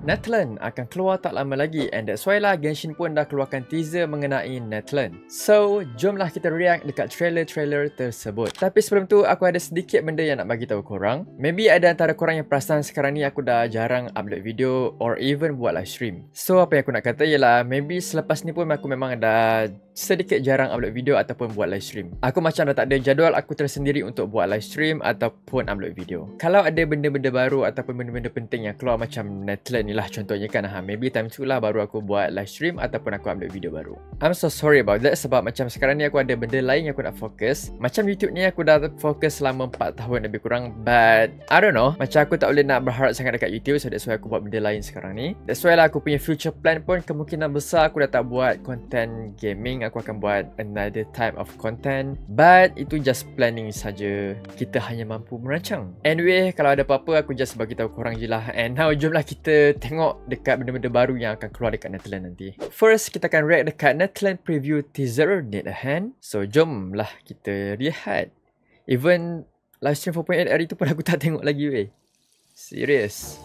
Netland akan keluar tak lama lagi, and that's why lah Genshin pun dah keluarkan teaser mengenai Netland. So, jomlah kita react dekat trailer-trailer tersebut. Tapi sebelum tu, aku ada sedikit benda yang nak bagi tahu korang. Maybe ada antara korang yang perasan sekarang ni aku dah jarang upload video or even buat live stream. So, apa yang aku nak kata ialah maybe selepas ni pun aku memang dah sedikit jarang upload video ataupun buat live stream. Aku macam dah tak ada jadual aku tersendiri untuk buat live stream ataupun upload video. Kalau ada benda-benda baru ataupun benda-benda penting yang keluar macam Netland ni lah contohnya kan, maybe time tu lah baru aku buat live stream ataupun aku upload video baru. I'm so sorry about that sebab macam sekarang ni aku ada benda lain yang aku nak fokus. Macam YouTube ni aku dah fokus selama 4 tahun lebih kurang, but I don't know, macam aku tak boleh nak berharap sangat dekat YouTube, so that's why aku buat benda lain sekarang ni. That's why lah aku punya future plan pun kemungkinan besar aku dah tak buat content gaming, aku akan buat another type of content, but itu just planning saja. Kita hanya mampu merancang. Anyway, kalau ada apa-apa aku just bagi tahu korang je lah. And now jomlah kita tengok dekat benda-benda baru yang akan keluar dekat Netland nanti. First, kita akan react dekat Netland preview teaser Need a Hand. So, jomlah kita lihat. Even live stream 4.8 hari tu pun aku tak tengok lagi weh. Serious.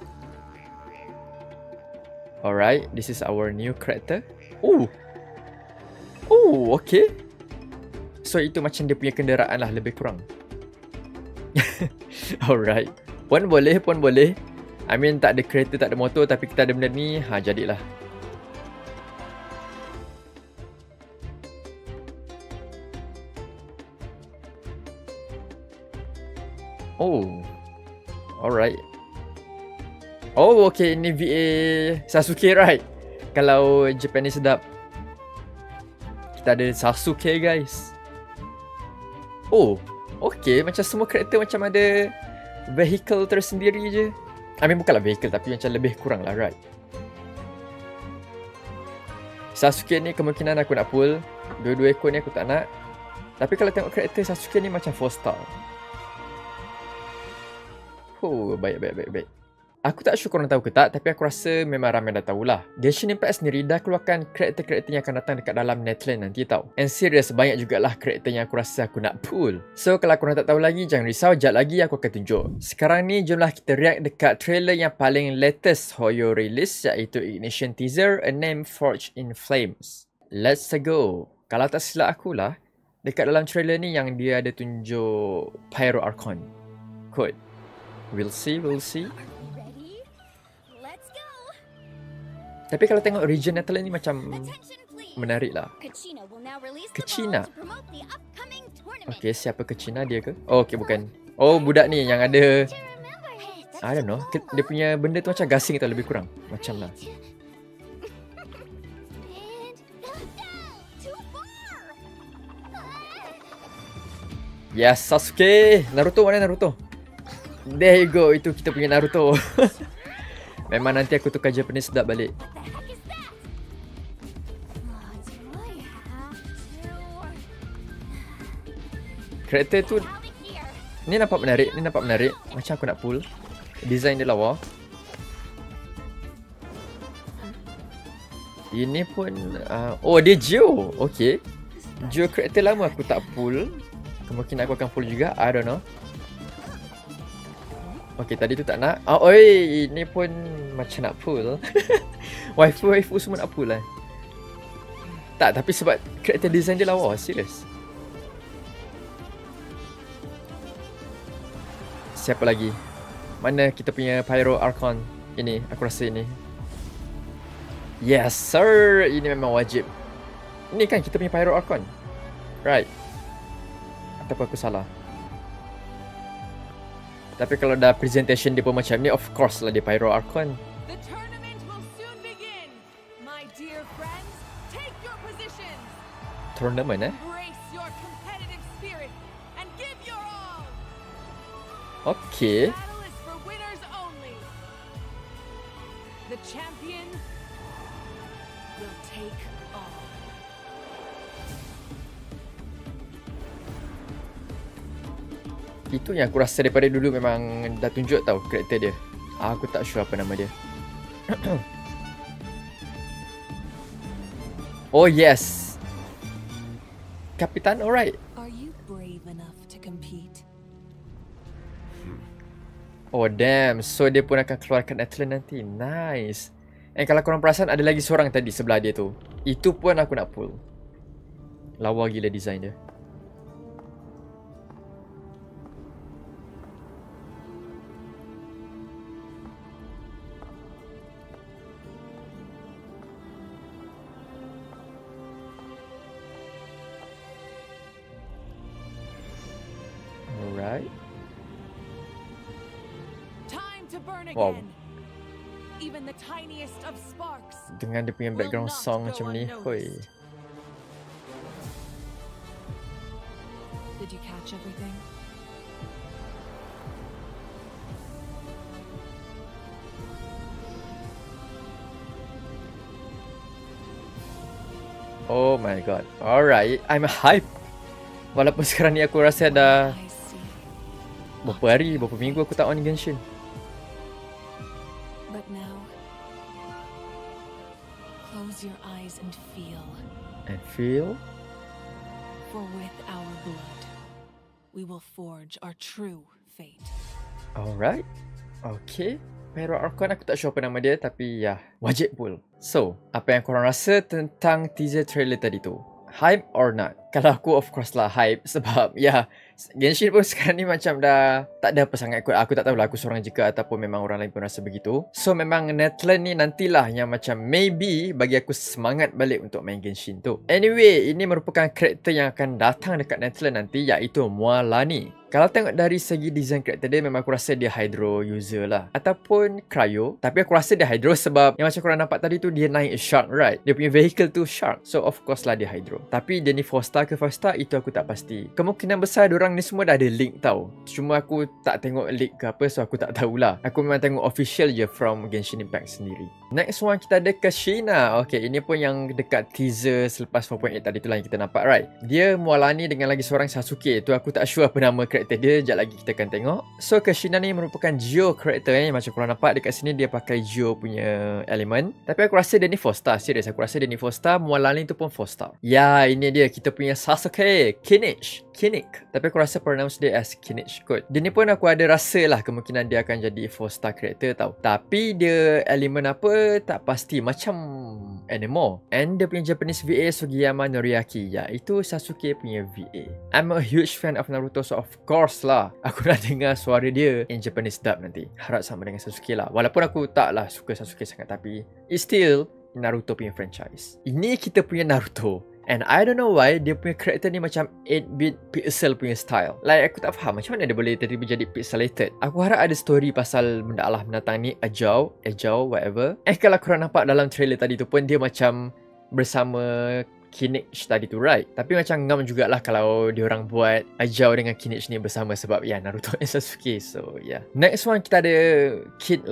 Alright, this is our new character. Oh, okay. So, itu macam dia punya kenderaan lah lebih kurang. Alright. Pun boleh. I mean, tak ada kereta, tak ada motor, tapi kita ada benda ni, jadilah. Oh, alright. Oh, okay, ini VA Sasuke, right? Kalau Japan ni sedap, kita ada Sasuke, guys. Oh, okay, macam semua karakter macam ada vehicle tersendiri je. I mean, bukanlah vehicle, tapi macam lebih kurang lah, right? Sasuke ni kemungkinan aku nak pull. Dua-dua ekor ni aku tak nak. Tapi kalau tengok karakter Sasuke ni macam 4 star. Oh, baik. Aku tak sure korang tahu ke tak, tapi aku rasa memang ramai dah tahulah. Genshin Impact sendiri dah keluarkan karakter-karakter yang akan datang dekat dalam Netland nanti tau. And serious, banyak jugalah karakter yang aku rasa aku nak pull. So, kalau korang tak tahu lagi, jangan risau, jap lagi aku akan tunjuk. Sekarang ni, jomlah kita react dekat trailer yang paling latest Hoyo release, iaitu Ignition Teaser, A Name Forged in Flames. Let's go. Kalau tak silap aku lah, dekat dalam trailer ni yang dia ada tunjuk Pyro Archon. Kot. We'll see. Tapi kalau tengok region Netherlands ni macam menarik lah. Kecina. Okay, siapa Kecina dia ke? Oh, okay, bukan. Oh, budak ni yang ada, I don't know, dia punya benda tu macam gasing tau, lebih kurang. Macam lah. Yes, Sasuke. Naruto, mana Naruto? There you go, itu kita punya Naruto. Memang nanti aku tukar Japanese sedap balik. Karakter tu ni nampak menarik, Macam aku nak pull. Design dia lawa. Ini pun oh, dia Geo. Okay, Geo karakter lama aku tak pull. Kemungkinan aku akan pull juga, I don't know. Okay, tadi tu tak nak. Oi, ini pun macam nak pull. waifu semua nak pull lah. Tak, tapi sebab karakter design dia lawa, serius. Siapa lagi? Mana kita punya Pyro Archon? Ini, aku rasa ini. Yes, sir. Ini memang wajib. Ini kan kita punya Pyro Archon, right? Ataupun aku salah? Tapi kalau dah presentation dia pun macam ni, of course lah dia Pyro Archon. Tournament Okay. Itu yang aku rasa daripada dulu memang dah tunjuk tau karakter dia. Aku tak sure apa nama dia. Oh yes, Kapitan, alright. Oh damn, so dia pun akan keluarkan Atlan nanti. Nice. And kalau korang perasan ada lagi seorang tadi sebelah dia tu. Itu pun aku nak pull. Lawa gila design dia. Alright. Wow. Dengan dia punya background song macam ni, hoi. Did you catch everything? Oh my god. Alright, I'm hype. Walaupun sekarang ni aku rasa dah berapa hari, berapa minggu aku tak on Genshin. But now, close your eyes and feel. And feel? For with our blood, we will forge our true fate. Alright. Okay. Pyro Archon aku tak sure apa nama dia, tapi ya, wajib pull. So, apa yang korang rasa tentang teaser trailer tadi tu? Hype or not? Kalau aku of course lah hype sebab ya, Genshin pun sekarang ni macam dah tak ada apa sangat kot. Aku tak tahulah aku seorang je ke ataupun memang orang lain pun rasa begitu. So memang Natlan ni nantilah yang macam maybe bagi aku semangat balik untuk main Genshin tu. Anyway, ini merupakan karakter yang akan datang dekat Natlan nanti, iaitu Mualani. Kalau tengok dari segi design karakter dia, memang aku rasa dia Hydro user lah ataupun Cryo. Tapi aku rasa dia Hydro sebab yang macam korang nampak tadi tu dia naik Shark, right? Dia punya vehicle tu Shark. So of course lah dia Hydro. Tapi dia ni 4 star ke 5 star itu aku tak pasti. Kemungkinan besar diorang ni semua dah ada leak tau. Cuma aku tak tengok leak ke apa, so aku tak tahulah. Aku memang tengok official je from Genshin Impact sendiri. Next one kita ada Kushina. Okay, ini pun yang dekat teaser selepas 4.8 tadi tu lah yang kita nampak, right? Dia Mualani dengan lagi seorang Sasuke. Tu aku tak sure apa nama karakter dia. Sekejap lagi kita akan tengok. So Kushina ni merupakan Geo karakter macam korang nampak dekat sini dia pakai Geo punya element. Tapi aku rasa dia ni 4 star. Serius, aku rasa dia ni 4 star. Mualani tu pun 4 star. Ya, ini dia kita punya Sasuke. Kinnick. Tapi aku rasa pronounce dia as Kinnick kot. Dia ni pun aku ada rasa lah kemungkinan dia akan jadi 4 star karakter tau. Tapi dia elemen apa tak pasti. Macam Anemo. And dia punya Japanese VA Sugiyama Noriaki. Ya, itu Sasuke punya VA. I'm a huge fan of Naruto, so of course lah aku nak dengar suara dia in Japanese dub nanti. Harap sama dengan Sasuke lah. Walaupun aku taklah suka Sasuke sangat, tapi it's still Naruto punya franchise. Ini kita punya Naruto. And I don't know why dia punya karakter ni macam 8-bit pixel punya style. Like aku tak faham macam mana dia boleh tiba-tiba jadi pixelated. Aku harap ada story pasal benda Allah mendatang ni, Ajau, whatever. Kalau korang nampak dalam trailer tadi tu pun dia macam bersama Kinnick tadi tu, right? Tapi macam ngam jugalah kalau diorang buat Ajau dengan Kinnick ni bersama sebab ya Naruto and Sasuke. So yeah. Next one kita ada Shit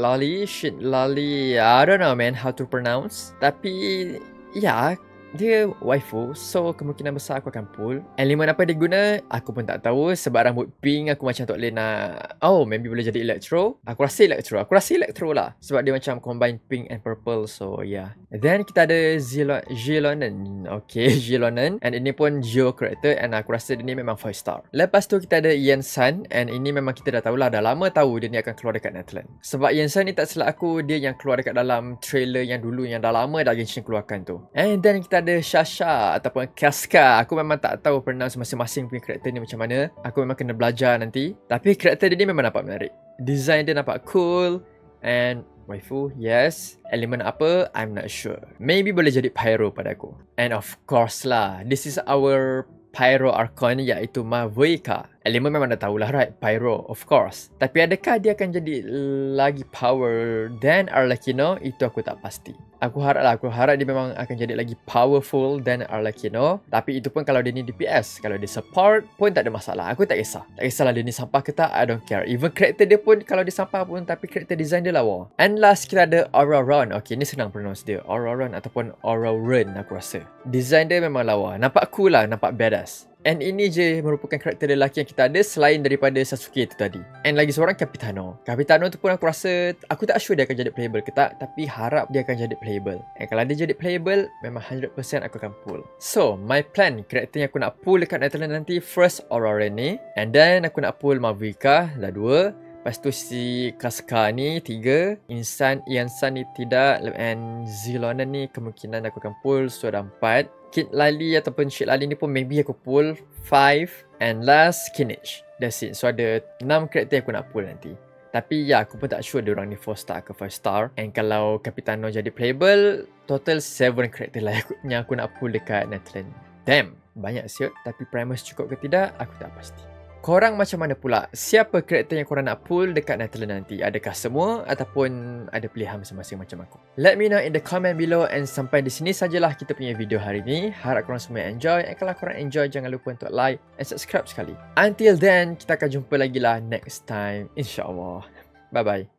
Lali. I don't know man how to pronounce. Tapi ya, dia waifu, so kemungkinan besar aku akan pull. Elemen apa dia guna, aku pun tak tahu. Sebab rambut pink, aku macam tak boleh nak... Oh, maybe boleh jadi Electro. Aku rasa Electro lah. Sebab dia macam combine pink and purple, so yeah. Then kita ada Zilonen. Okay, Zilonen. And ini pun Geo character, and aku rasa dia ni memang 5 star. Lepas tu kita ada Yensan, and ini memang kita dah tahulah, dah lama tahu dia ni akan keluar dekat Natlan. Sebab Yensan ni tak silap aku, dia yang keluar dekat dalam trailer yang dulu, yang dah lama dah Genshin keluarkan tu. And then kita ada Shasha ataupun Casca. Aku memang tak tahu pronounce masing-masing punya karakter ni macam mana. Aku memang kena belajar nanti. Tapi karakter dia ni memang nampak menarik. Design dia nampak cool. And waifu, yes. Elemen apa, I'm not sure. Maybe boleh jadi Pyro pada aku. And of course lah, this is our Pyro Archon, iaitu Mavuika. Elemen memang dah tahulah, right? Pyro, of course. Tapi adakah dia akan jadi lagi power than Arlecchino? Itu aku tak pasti. Aku harap dia memang akan jadi lagi powerful than Arlecchino. Tapi itu pun kalau dia ni DPS. Kalau dia support pun tak ada masalah. Aku tak kisah. Tak kisahlah dia ni sampah ke tak, I don't care. Even karakter dia pun kalau dia sampah pun, tapi karakter design dia lawa. And last kita ada Auroron. Okay, ni senang pronounce dia. Auroron ataupun Auroron aku rasa. Design dia memang lawa. Nampak cool lah, nampak badass. And ini je merupakan karakter lelaki yang kita ada selain daripada Sasuke tu tadi. And lagi seorang Capitano. Capitano tu pun aku rasa, aku tak sure dia akan jadi playable ke tak, tapi harap dia akan jadi playable. And kalau dia jadi playable, memang 100% aku akan pull. So, my plan, karakter yang aku nak pull dekat Natlan nanti, first Aurora ni. And then aku nak pull Mavuika, dah 2. Lepas tu si Casca ni 3, Yansan ni tidak, and Zilonen ni kemungkinan aku akan pull, so ada 4. Kid Lali ataupun Shit Lali ni pun maybe aku pull 5, and last Kinich. That's it. So ada 6 karakter aku nak pull nanti. Tapi ya, aku pun tak sure diorang ni 4 star ke 5 star. And kalau Capitano jadi playable, total 7 karakter lah yang aku nak pull dekat Netherlands. Damn, banyak siot. Tapi Primus cukup ke tidak, aku tak pasti. Korang macam mana pula? Siapa karakter yang korang nak pull dekat Netherlands nanti? Adakah semua ataupun ada pilihan masing-masing macam aku? Let me know in the comment below, and sampai di sini sajalah kita punya video hari ni. Harap korang semua enjoy, and kalau korang enjoy jangan lupa untuk like and subscribe sekali. Until then, kita akan jumpa lagi lah next time, insyaAllah. Bye-bye.